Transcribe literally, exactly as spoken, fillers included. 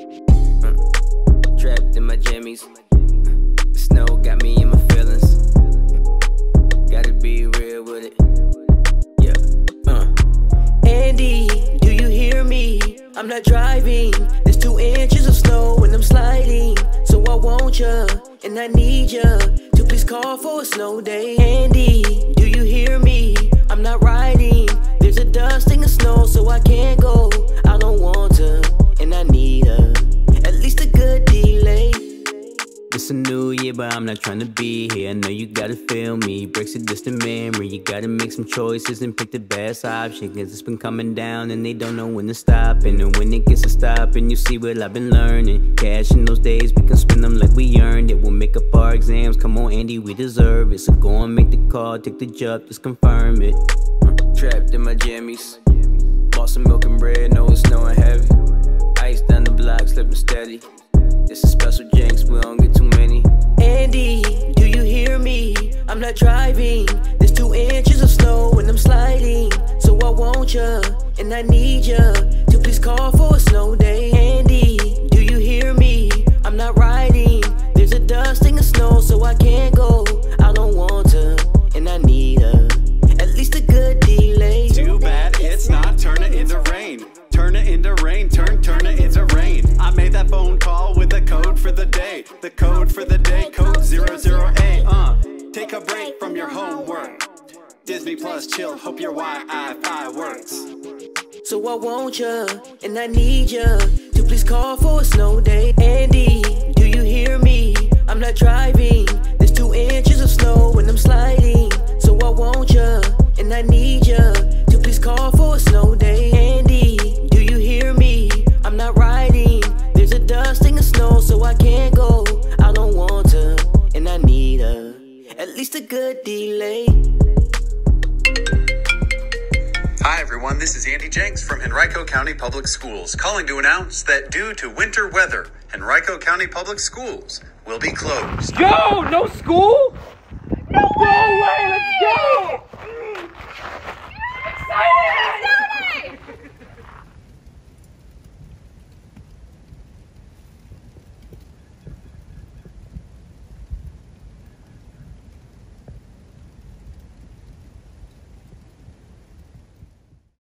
Uh, trapped in my jammies. The snow got me in my feelings. Gotta be real with it. Yeah. Uh. Andy, do you hear me? I'm not driving. There's two inches of snow and I'm sliding. So I want ya, and I need ya to please call for a snow day. Andy, do you hear me? I'm not riding. There's a dusting of snow, so I can't go. I don't want to, and I need a, at least a good delay. It's a new year, but I'm not trying to be here. I know you gotta feel me, breaks a distant memory. You gotta make some choices and pick the best option, cause it's been coming down and they don't know when to stop. And then when it gets to stop, and you see what I've been learning. Cash in those days, we can spend them like we earned it. We'll make up our exams, come on Andy, we deserve it. So go and make the call, take the job, just confirm it. uh, Trapped in my jammies. Bought some milk and bread, know it's snowing heavy. Ice down the block, slipping steady. It's a special Jenks, we don't get too many. Andy, do you hear me? I'm not driving. There's two inches of snow and I'm sliding. So I want ya, and I need ya to please call for a snow day. Andy, do you hear me? I'm not riding. There's a dusting of snow, so I can't go. I don't want to, and I need a, at least a good delay. Too bad it's not, turn it into rain. Turn it into rain, turn, turn it into rain. I made that phone call with the code for the day. The code for the day, code zero zero eight. Uh, take a break from your homework. Disney Plus chill, hope your Wi-Fi works. So I want ya, and I need ya to please call for a snow day. Andy, do you hear me? I'm not driving. There's two inches of snow and I'm sliding. So I want ya, and I need ya to please call for a snow day. Andy, do you hear me? I'm not riding. There's a dusting of snow, so I can't go. I don't want to, and I need a, at least a good delay. Hi everyone, this is Andy Jenks from Henrico County Public Schools, calling to announce that due to winter weather, Henrico County Public Schools will be closed. Go! No school? No way! No way! Let's go! I'm excited!